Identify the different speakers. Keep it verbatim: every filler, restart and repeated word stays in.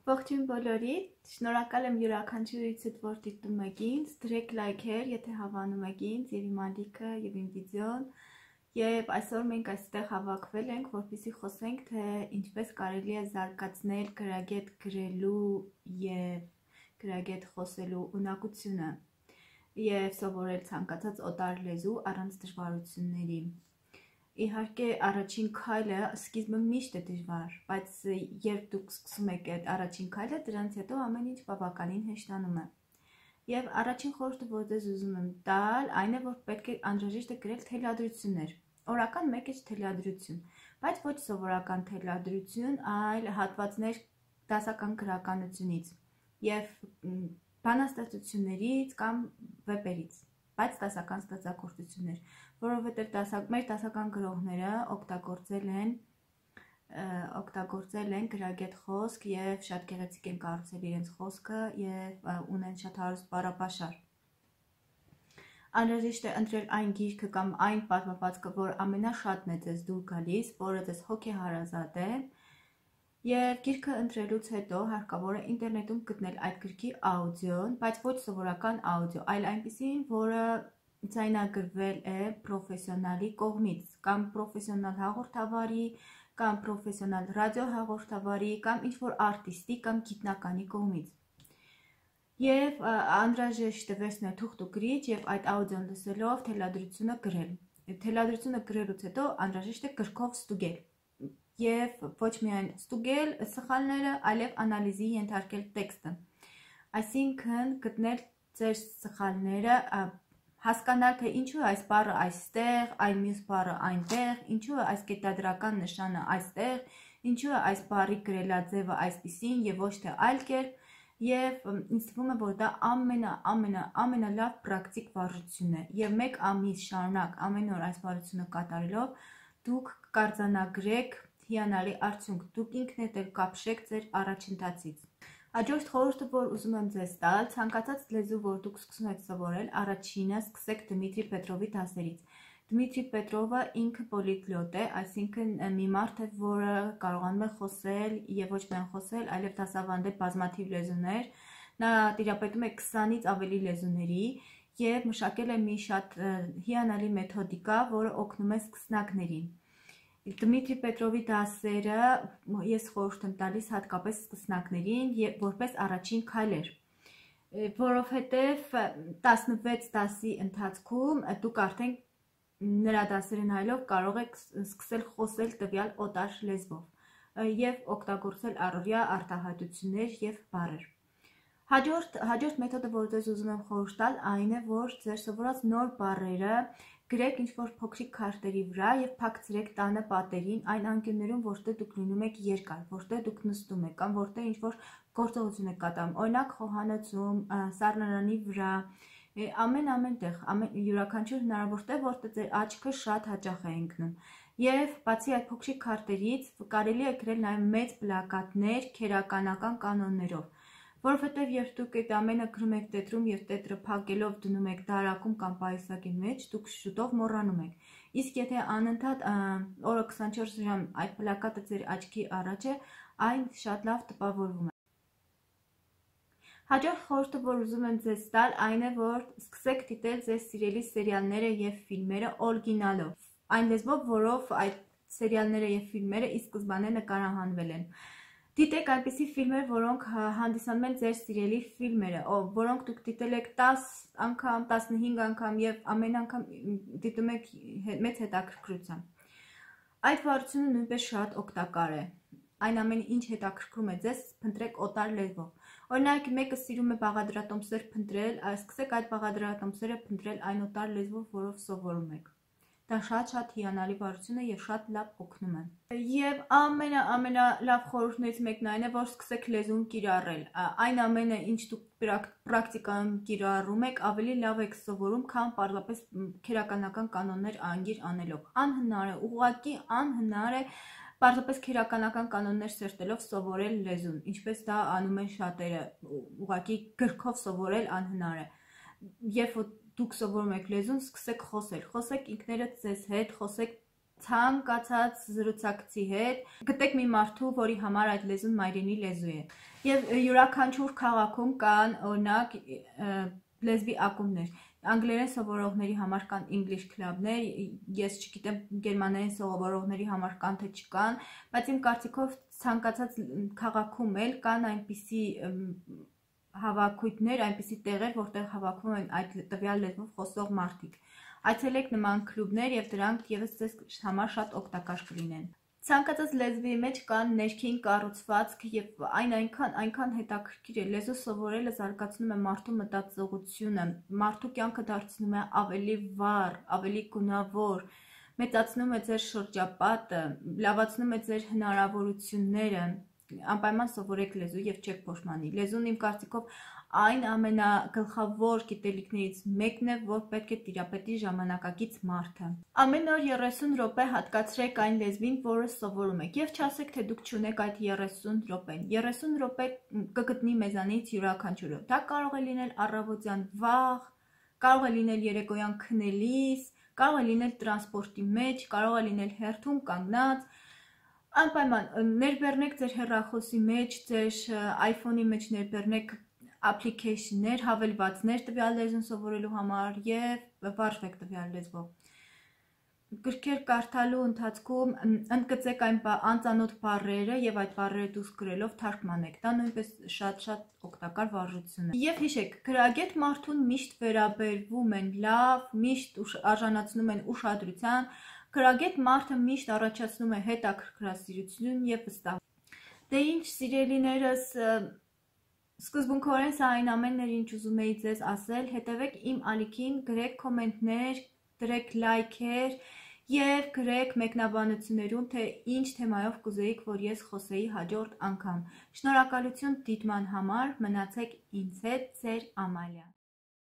Speaker 1: Ողջույն բոլորիդ, շնորհակալ եմ յուրաքանչյուրիցդ, որ դիտում եք ինձ, դրեք լայքեր, եթե հավանում եք ինձ եւ իմ ալիքը եւ իմ վիդեոն։ Եվ այսօր մենք այստեղ հավաքվել ենք, որպեսզի խոսենք, թե ինչպես կարելի է զարգացնել գրագետ գրելու եւ գրագետ խոսելու ունակությունը եւ սովորել ցանկացած օտար լեզու առանց դժվարությունների։ Իհարկե առաջին քայլը սկիզբը միշտ է դժվար, բայց երբ դուք սկսում եք այդ առաջին քայլը, դրանից հետո ամեն ինչ բավականին հեշտանում է։ Եվ առաջին խորհուրդը, որ ձեզ ուզում եմ տալ, այն է, որ պետք է անհրաժեշտ է գրել թելադրություններ։ Օրական մեկ էջ թելադրություն, բայց ոչ սովորական թելադրություն, այլ հատվածներ դասական գրականությունից եւ բանաստեղծություններից կամ վեպերից, բայց դասական ստեղծագործություններ, որովհետև դասակ, մեր դասական գրողները օգտագործել են օգտագործել են գրագետ խոսք եւ շատ գեղեցիկ են կառուցել իրենց խոսքը եւ ունեն շատ հարուստ բառապաշար։ Անհրաժեշտ է ընտրել այն գիրքը կամ այն պատմվածքը, որ ամենաշատն է ձեզ դուր գալիս, որը ձեզ հոգեհարազատ է, եւ գիրքը ընտրելուց հետո հարկավոր է ինտերնետում գտնել այդ գրքի աուդիոն, բայց ոչ սովորական աուդիո, այլ այնպիսին, որը ձայնագրվել է պրոֆեսիոնալի կողմից, կամ պրոֆեսիոնալ հաղորդավարի, կամ պրոֆեսիոնալ ռադիոհաղորդավարի, կամ ինչ-որ արտիստի կամ գիտնականի կողմից։ Եվ անհրաժեշտ է վերցնել թուղթ ու գրիչ եւ այդ աուդիոն լսելով թելադրությունը գրել։ Թելադրությունը գրելուց հետո անհրաժեշտ է գրքով ստուգել։ Եվ ոչ միայն ստուգել սխալները, այլև անալիզի ենթարկել տեքստը։ Այսինքն գտնել ձեր սխալները, հասկանալ, թե ինչու է այս բառը այստեղ, այն մյուս բառը այնտեղ, ինչու է այս կետադրական նշանը այստեղ, ինչու է այս բառի գրելաձևը այսպիսին եւ ոչ թե այլ կերպ, եւ ինձ թվում է, որ դա ամենա ամենա ամենալավ պրակտիկ վարժություն է եւ մեկ ամիս շարունակ ամեն օր այս վարժությունը կատարելով դուք կարձանագրեք հիանալի արդյունք, դուք ինքներդ էլ կապշեք ձեր առաջընթացից։ Հաջորդ խորհուրդը, որ ուզում եմ ձեզ տալ, ցանկացած լեզու, որ դուք սկսում եք սովորել, առաջինը սկսեք Դմիտրի Պետրովի դասերից։ Դմիտրի Պետրովը ինքը պոլիգլոտ է, այսինքն մի մարդ է, որը կարողանում է խոսել եւ ոչ միայն խոսել, այլև դասավանդել բազմաթիվ լեզուներ։ Նա տիրապետում է քսանից ավելի լեզուների եւ մշակել է մի շատ հիանալի մեթոդիկա, որը օգնում է սկսնակներին։ Դմիտրի Պետրովի դասերը ես խորհուրդ եմ տալիս հատկապես սկսնակներին եւ որպես առաջին քայլեր, որովհետեւ տասնվեց դասի ընթացքում դուք արդեն նրա դասերը նայելով կարող եք սկսել խոսել տվյալ օտար լեզվով եւ օգտագործել առօրյա արտահայտություններ եւ բառեր։ Հաջորդ հաջորդ մեթոդը, որ ձեզ ուզում եմ խորհուրդ տալ, այն է, որ ձեր սովորած նոր բառերը գրեք ինչ-որ փոքրիկ քարտերի վրա եւ փակցրեք տանը պատերին այն անկյուններում, որտեղ դուք լինում եք երկար, որտեղ դուք նստում եք կամ որտեղ ինչ-որ գործողություն եք կատարում, օրինակ խոհանոցում, սառնարանի վրա, ամեն ամենտեղ, ամեն յուրաքանչյուր հնարավոր տեղ, որտեղ ձեր աչքը շատ հաճախ է ընկնում։ Եվ բացի այդ փոքրիկ քարտերից կարելի է գրել նաեւ մեծ պլակատներ քերականական կանոններով, որովհետև երբ դուք այդ ամենը գրում եք տետրում եւ տետրը փակելով դնում եք դարակում կամ պայուսակի մեջ, դուք շուտով մոռանում եք։ Իսկ եթե անընդհատ օրը քսանչորս ժամ այդ պլակատը ձեր աչքի առաջ է, այն շատ լավ տպավորվում է։ Հաջորդ խորհուրդը, որ ուզում եմ ձեզ տալ, այն է, որ սկսեք դիտել ձեր սիրելի սերիալները եւ ֆիլմերը օրիգինալով, այն լեզվով, որով այդ սերիալները եւ ֆիլմերը ի սկզբանե նկարահանվել են։ Դիտեք այնպիսի ֆիլմեր, որոնք հանդիսանում են ձեր սիրելի ֆիլմերը, որոնք դուք դիտել եք տաս անգամ, տասնհինգ անգամ եւ ամեն անգամ դիտում եք մեծ հետաքրքրությամբ։ Այդ վարությունը նույնպես շատ օգտակար է։ Այն ամենը, ինչ հետաքրքրում է ձեզ, փնտրեք օտար լեզվով։ Օրինակ, մեկը սիրում է բաղադրատոմսեր փնտրել, սկսեք այդ բաղադրատոմսերը փնտրել այն օտար լեզվով, որով սովորում եք։ Դա շատ-շատ հիանալի վարություն է եւ շատ լավ օգնում է։ Եվ ամենա ամենալավ խորհուրդներից մեկն այն է, որ սկսեք լեզուն կիրառել։ Այն ամենը, ինչ դուք պրակտիկայում կիրառում եք, ավելի լավ եք սովորում, քան պարզապես քերականական կանոններ անգիր անելով։ Անհնար է, ուղղակի անհնար է պարզապես քերականական կանոններ սերտելով սովորել լեզուն, ինչպես դա անում են շատերը, ուղղակի գրքով սովորել անհնար է։ Երբ դուք սովորում եք լեզուն, սկսեք խոսել, խոսեք ինքներդ ձեզ հետ, խոսեք ցանկացած զրուցակցի հետ գտեք մի մարդու, որի համար այդ լեզուն մայրենի լեզու է։ Եվ յուրաքանչյուր քաղաքում կան օրինակ լեզվի ակումբներ։ Անգլերեն սովորողների համար կան English club-ներ, ես չգիտեմ գերմաներեն սովորողների համար կան թե չկան, բայց իմ կարծիքով ցանկացած քաղաքում էլ կան այնպիսի հավաքույթներ, այնպիսի տեղեր, որտեղ հավաքվում են այդ տվյալ լեզվով խոսող մարդիկ։ Այցելեք նման կլուբներ եւ դրանք եւս ձեզ համար շատ օգտակար կլինեն։ Ցանկացած լեզվի մեջ կան ներքին կառուցվածք եւ այն այնքան այնքան հետաքրքիր է։ Լեզու սովորելը զարգացնում է մարդու մտածողությունը, մարդու կյանքը դարձնում է ավելի վառ, ավելի գունավոր, մեծացնում է ձեր շրջապատը, լավացնում է ձեր հնարավորությունները։ Անպայման սովորեք լեզու եւ չեք փոշմանի։ Լեզուն իմ կարծիքով այն ամենագլխավոր գիտելիքներից մեկն է, որ պետք է տիրապետի ժամանակակից մարդը։ Ամեն օր երեսուն րոպե հատկացրեք այն լեզվին, որը սովորում եք, եւ չասեք, թե դուք չունեք այդ երեսուն րոպեն։ երեսուն րոպե կգտնի մեզանից յուրաքանչյուրը։ Դա կարող է լինել առավոտյան վաղ, կարող է լինել երեկոյան քնելիս, կարող է լինել տրանսպորտի մեջ, կարող է լինել հերթում կանգնած։ Անպայման ներբեռնեք ձեր հեռախոսի մեջ, ձեր iPhone-ի մեջ ներբեռնեք application-ներ, հավելվածներ տվյալ լեզուն սովորելու համար եւ վարժվեք տվյալ լեզվով։ Գրքեր կարդալու ընթացքում ընդգծեք այն անծանոթ բառերը եւ այդ բառերը դուրս գրելով թարգմանեք։ Դա նույնպես շատ-շատ օգտակար վարժություն է։ Եվ հիշեք, գրագետ մարդուն միշտ վերաբերվում են լավ, միշտ արժանացնում են ուշադրության, գրագետ մարդը միշտ առաջացնում է հետաքրքրասիրություն եւ վստահ։ Դե ինչ, սիրելիներս, սկզբունքորեն սա այն ամենն էր, ինչ ուզում էի ձեզ ասել, հետևեք իմ ալիքին, գրեք կոմենտներ, դրեք լայքեր եւ գրեք մեկնաբանություններում, թե ինչ թեմայով կուզեիք, որ ես խոսեի հաջորդ անգամ։ Շնորհակալություն դիտման համար, մնացեք ինձ հետ, ձեր Ամալիա։